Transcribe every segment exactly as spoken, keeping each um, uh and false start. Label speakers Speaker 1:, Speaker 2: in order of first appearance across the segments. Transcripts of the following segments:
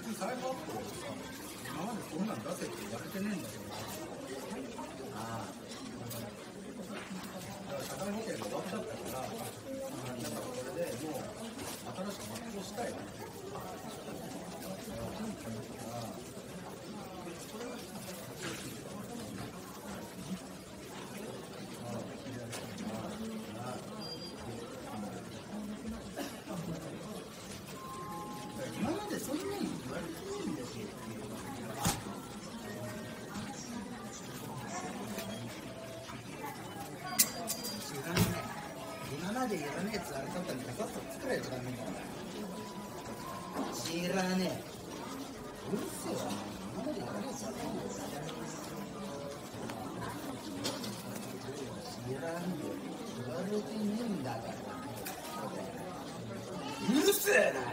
Speaker 1: サイズアップをさ、今までこんなん出せって言われてねえんだけどな。ああ。だから社会保険が終わっちゃったから、だからこれでもう新しく発行したいなって。今までそんなに言われてないんですよ。知らない。今までいらねえやつあれだったらパサッと作れよダメだから。知らねえ。うるせえわ。今までいらねえやつあれだった知らんよ。言われてねえんだから。うるせえな。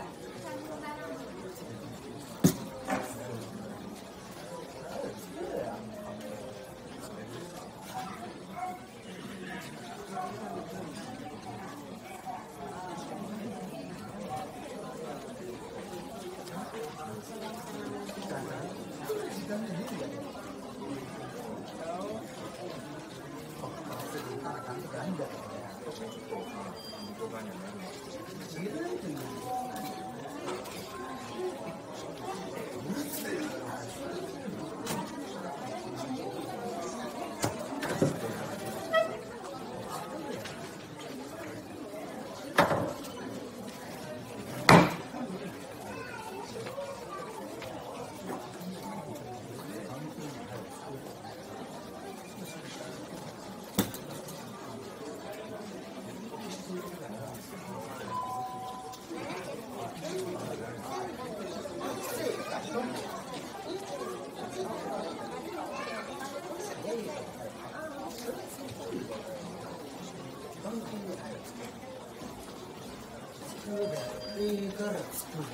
Speaker 1: いいから作る。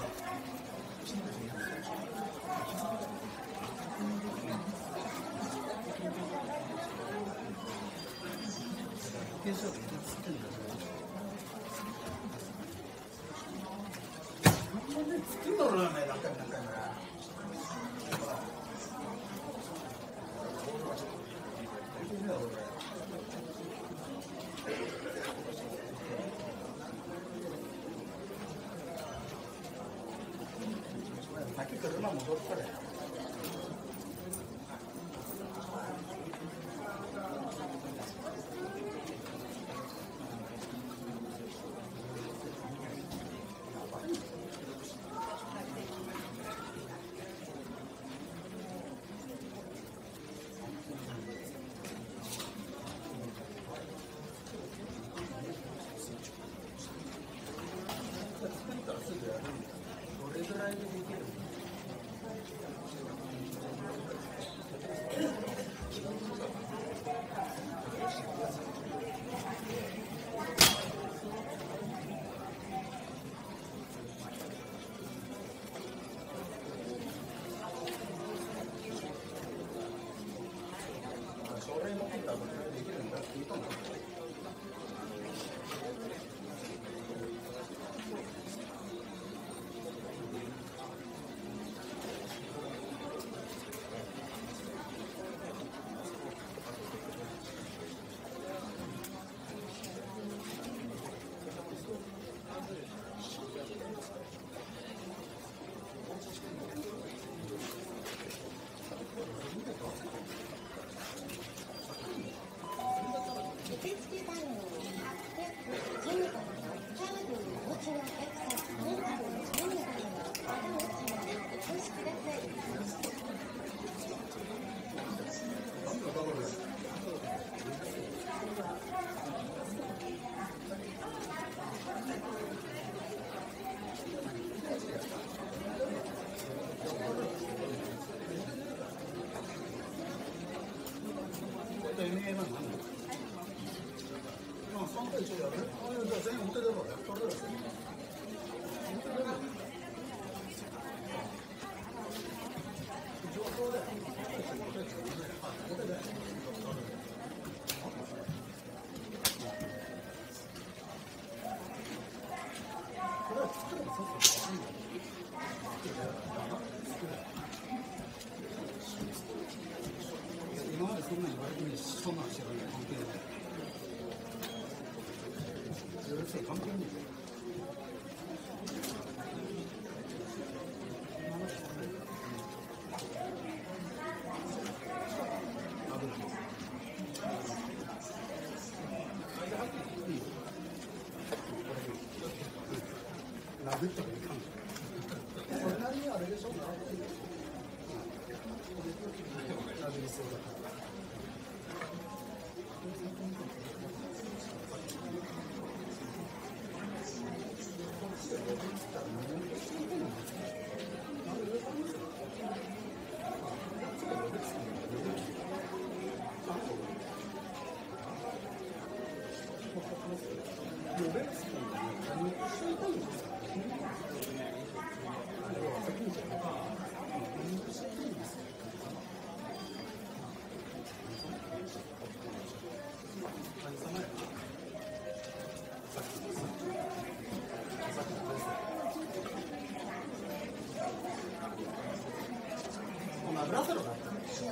Speaker 1: 作るのラーメンなんかなんかな。先車戻ったらよ。作ったらすぐやるんだよ。どれぐらいでできるの？将来持ってたらどれぐらいできるんだって言うと思う。これは作るのそうそう。
Speaker 2: 今までそんなに言われてね、そんなん知らない、関係ない。うるせえ、関係ない。殴ってもいいかも。それなりにあれでしょ。殴りそうだから。油ゼロだったんですよ。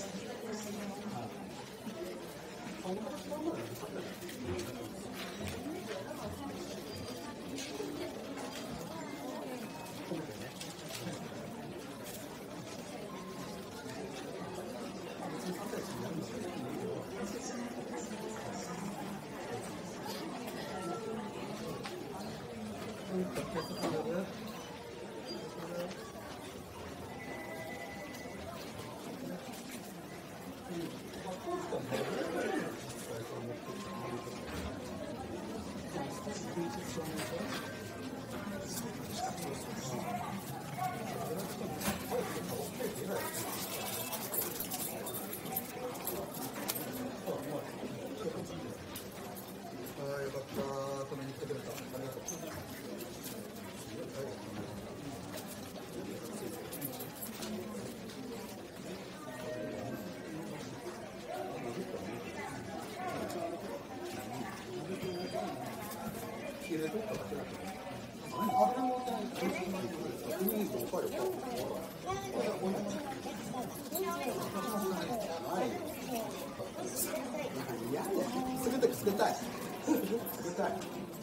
Speaker 2: 冷たい。冷たい。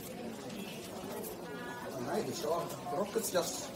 Speaker 2: ないでしょ。ブロックつやす。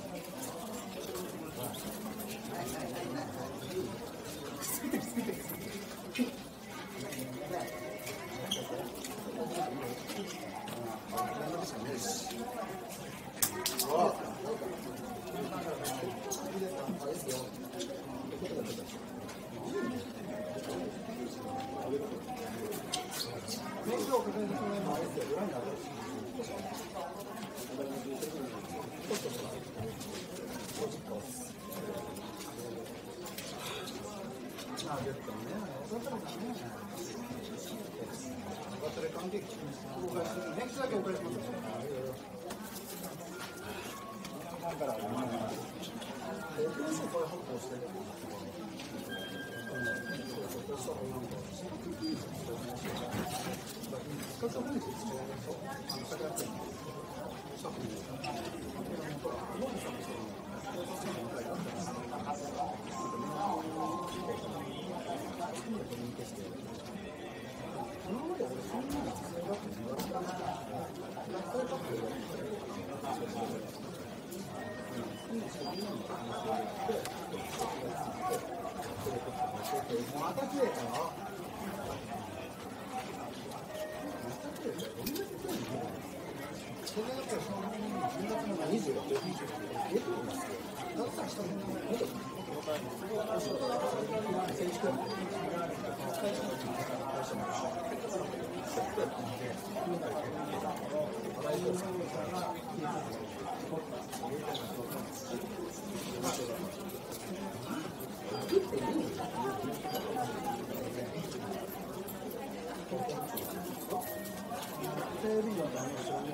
Speaker 2: テレビの